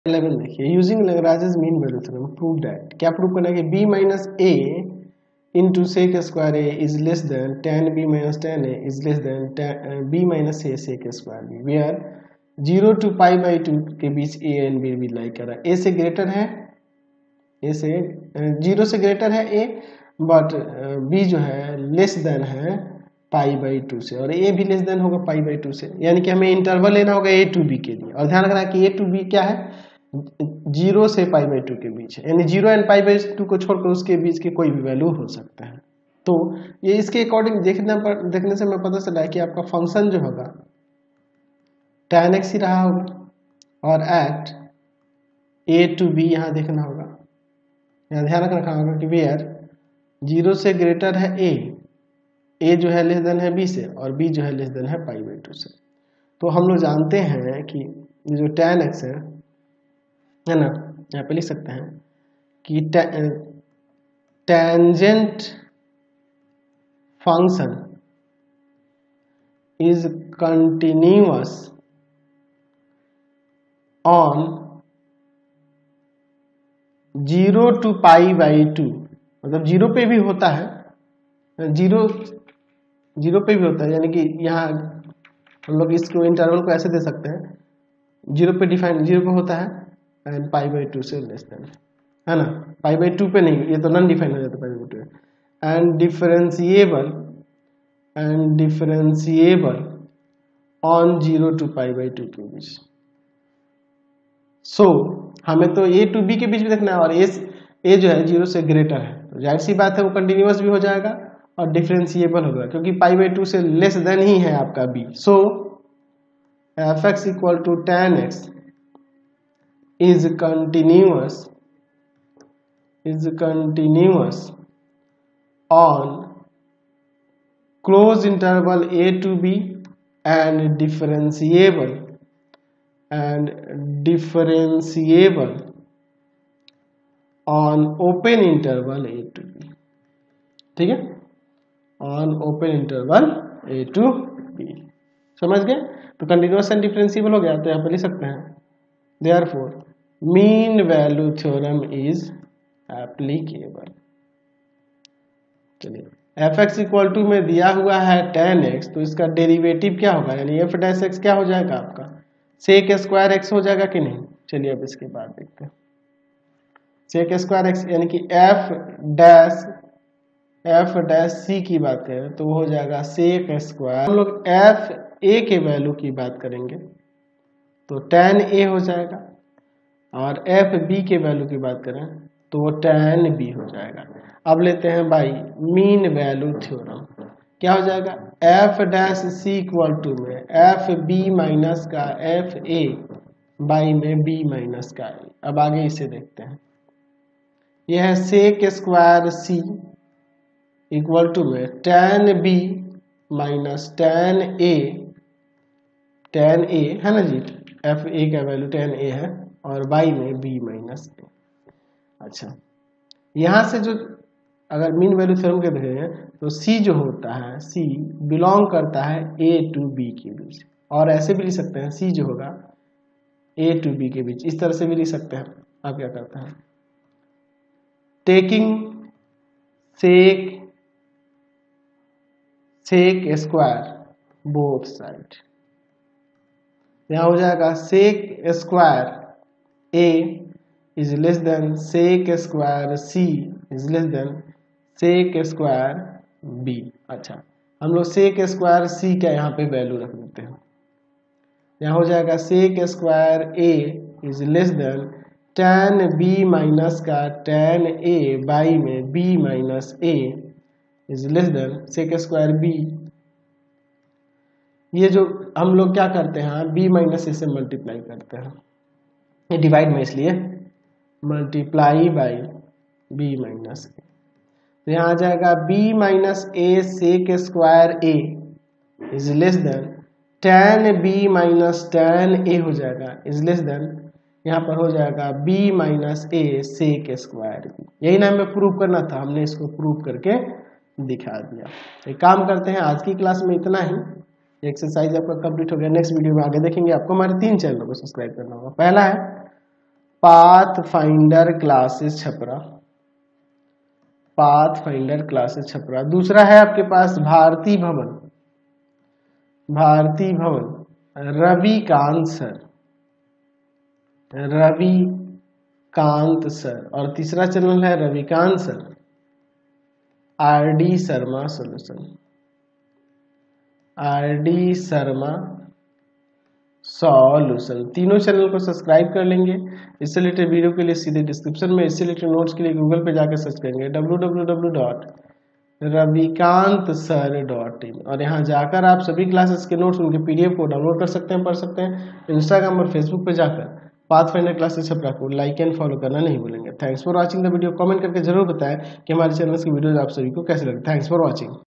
11 देखिए, using Lagrange's mean value theorem prove that, क्या prove करना है कि b minus a into sec square a is less than tan b minus tan a is less than b minus a sec square b, where 0 to pi by 2 के बीच a and b भी like कर रहा है। a से greater है, a से 0 से ग्रेटर है a, बट b जो है लेस देन है पाई बाई 2 से, और a भी लेस देन होगा पाई बाई 2 से, यानी कि हमें इंटरवल लेना होगा a टू b के लिए। और ध्यान रखना कि a टू b क्या है, 0 से पाई बाई 2 के बीच है, यानी 0 एंड पाई बाई 2 को छोड़कर उसके बीच के कोई भी वैल्यू हो सकता है। तो ये इसके अकॉर्डिंग देखने से मैं पता चला है कि आपका फंक्शन जो होगा tan x ही रहा होगा, और एट a टू b यहाँ देखना होगा, यहाँ ध्यान रखना होगा कि वेयर 0 से ग्रेटर है a जो है लेस देन है b से, और b जो है लेस देन है पाई बाई 2 से। तो हम लोग जानते हैं कि जो tan x है ना, यहाँ पे लिख सकते हैं कि tangent function is continuous on 0 to pi by 2, मतलब 0 पे भी होता है, 0 पे भी होता है, यानी कि यहाँ हम लोग इसको इंटरवल को ऐसे दे सकते हैं, 0 पे डिफाइन 0 पे होता है एंड पाई बाई 2 से लेस देन, है ना, पाई बाई 2 पे नहीं, ये तो नॉन डिफाइन हो जाता है pi by 2, and differentiable on 0 to pi by 2 के बीच। सो हमें तो a टू b के बीच में देखना है, और a जो है 0 से ग्रेटर है, तो जाहिर सी बात है वो कंटिन्यूअस भी हो जाएगा और डिफरेंशिएबल होगा, क्योंकि पाई बाई 2 से लेस देन ही है आपका b। So F X equal to tan x is continuous on closed interval a to b and differentiable on open interval a to b, ठीक है, on open interval a to b, समझ गए। तो continuous and differentiable हो गया, तो यहाँ पे लिख सकते हैं therefore mean value theorem is applicable. चलिए, एफ एक्स इक्वल टू में दिया हुआ है tan x, तो इसका डेरिवेटिव क्या होगा, यानी एफ डैश एक्स क्या हो जाएगा आपका सेक स्क्वायर एक्स हो जाएगा कि नहीं। चलिए अब इसके बाद देखते हैं, सेक स्क्वायर एक्स यानी कि एफ डैश सी की बात करें तो वो हो जाएगा सेक स्क्वायर, हम लोग एफ ए के वैल्यू की बात करेंगे तो tan a हो जाएगा, और एफ बी के वैल्यू की बात करें तो वो tan b हो जाएगा। अब लेते हैं भाई मीन वैल्यू थ्योरम, क्या हो जाएगा F dash C equal to में एफ बी माइनस का एफ ए बाई में बी माइनस का ए। अब आगे इसे देखते हैं, यह है sec square C equal to में tan b minus tan a है ना जी, एफ ए का वैल्यू tan a है और बाई में b माइनस ए। अच्छा, यहाँ से जो अगर मीन वैल्यू थ्योरम के देखें तो c जो होता है, c बिलोंग करता है a टू b के बीच, और ऐसे भी लिख सकते हैं c जो होगा a टू b के बीच, इस तरह से भी लिख सकते हैं। आप क्या करते हैं, taking sec square both side, यहाँ हो जाएगा sec square a is less than sec square c is less than sec square b। अच्छा, हम लोग सेक स्क्वायर c का यहाँ पे वैल्यू रख देते हैं, यहाँ हो जाएगा sec square a is less than tan b minus का tan a बाई में b minus a is less than sec square b। ये जो हम लोग क्या करते हैं b माइनस a से मल्टीप्लाई करते हैं, ये डिवाइड में इसलिए multiply by b minus a, तो यहाँ आ जाएगा b minus a sec square a is less than tan b minus tan a हो जाएगा इज लेस देन, यहाँ पर हो जाएगा b minus a sec square b। यही ना हमें प्रूव करना था, हमने इसको प्रूव करके दिखा दिया। एक काम करते हैं, आज की क्लास में इतना ही, एक्सरसाइज आपका कंप्लीट हो गया। नेक्स्ट वीडियो में आगे देखेंगे। आपको हमारे 3 चैनलों को सब्सक्राइब करना होगा। पहला है path finder classes Chhapra, path finder classes Chhapra. दूसरा है आपके पास भारती भवन, भारती भवन रविकांत सर, रविकांत सर। और तीसरा चैनल है Ravikant sir RD Sharma solution, RD Sharma solution. तीनों चैनल को सब्सक्राइब कर लेंगे। इससे रिलेटेड वीडियो के लिए सीधे डिस्क्रिप्शन में, इससे रिलेटेड नोट्स के लिए गूगल पे जाकर सर्च करेंगे www.ravikantsir.in और यहाँ जाकर आप सभी क्लासेस के नोट्स, उनके पीडीएफ को डाउनलोड कर सकते हैं, पढ़ सकते हैं। इंस्टाग्राम और फेसबुक पे जाकर पाथफाइंडर क्लासेस छपरा को लाइक एंड फॉलो करना नहीं भूलेंगे। Thanks for watching the video. Comment करके जरूर बताएं कि हमारे चैनल की वीडियोज आप सभी को कैसे लगे। Thanks for watching.